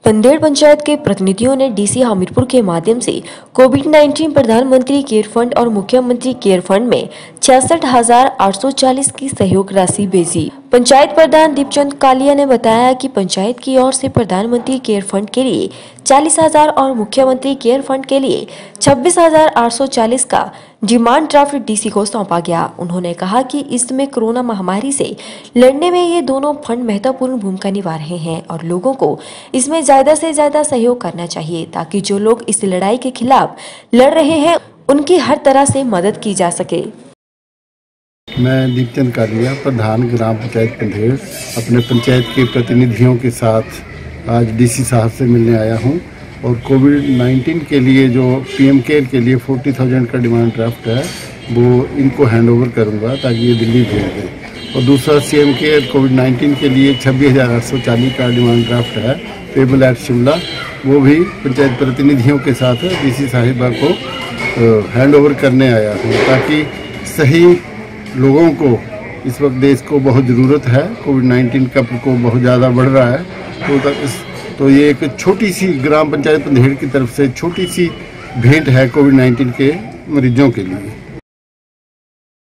पंदेड़ पंचायत के प्रतिनिधियों ने डीसी हमीरपुर के माध्यम से कोविड-19 प्रधानमंत्री केयर फंड और मुख्यमंत्री केयर फंड में 66,840 की सहयोग राशि भेजी। पंचायत प्रधान दीपचंद कालिया ने बताया कि पंचायत की ओर से प्रधानमंत्री केयर फंड के लिए 40,000 और मुख्यमंत्री केयर फंड के लिए 26,840 का डिमांड ड्राफ्ट डीसी को सौंपा गया। उन्होंने कहा कि इसमें कोरोना महामारी से लड़ने में ये दोनों फंड महत्वपूर्ण भूमिका निभा रहे हैं और लोगों को इसमें ज्यादा से ज्यादा सहयोग करना चाहिए ताकि जो लोग इस लड़ाई के खिलाफ लड़ रहे हैं उनकी हर तरह से मदद की जा सके। मैं दीपचंद कालिया, प्रधान ग्राम पंचायत पंदेड़, अपने पंचायत के प्रतिनिधियों के साथ आज डीसी साहब से मिलने आया हूं और कोविड-19 के लिए जो पीएम केयर के लिए 40,000 का डिमांड ड्राफ्ट है वो इनको हैंडओवर करूंगा ताकि ये दिल्ली भेज दें। और दूसरा सीएम केयर कोविड-19 के लिए 26,840 का डिमांड ड्राफ्ट है पेबल एट शिमला, वो भी पंचायत प्रतिनिधियों के साथ डीसी साहिबा को हैंडओवर करने आया हूँ ताकि सही लोगों को इस वक्त देश को बहुत ज़रूरत है। कोविड-19 का प्रकोप बहुत ज़्यादा बढ़ रहा है तो ये एक छोटी सी ग्राम पंचायत पंदेड़ की तरफ से छोटी सी भेंट है कोविड-19 के मरीजों के लिए।